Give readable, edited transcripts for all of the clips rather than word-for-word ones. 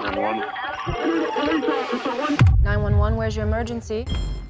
911. 911, where's your emergency?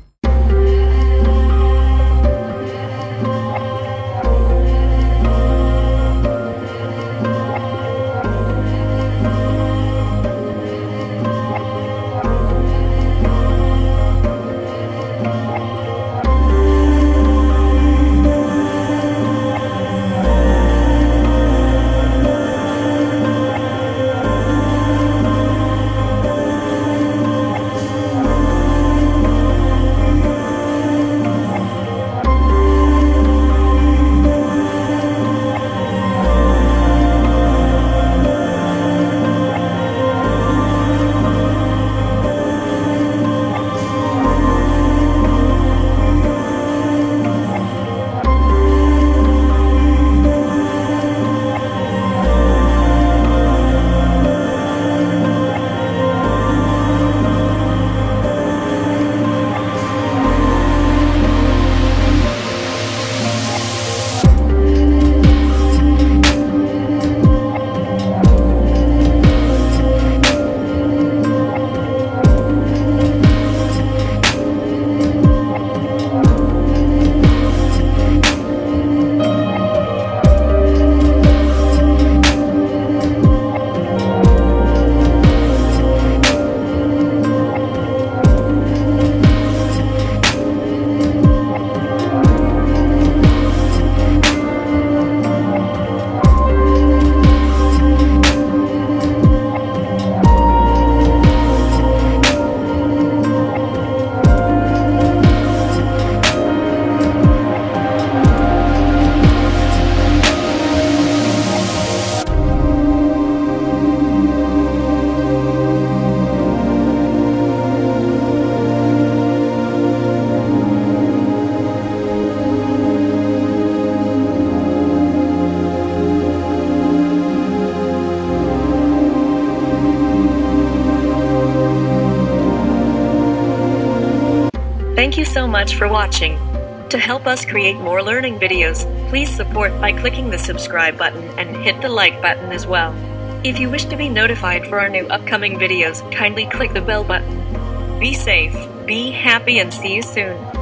Thank you so much for watching. To help us create more learning videos, please support by clicking the subscribe button and hit the like button as well. If you wish to be notified for our new upcoming videos, kindly click the bell button. Be safe, be happy, and see you soon.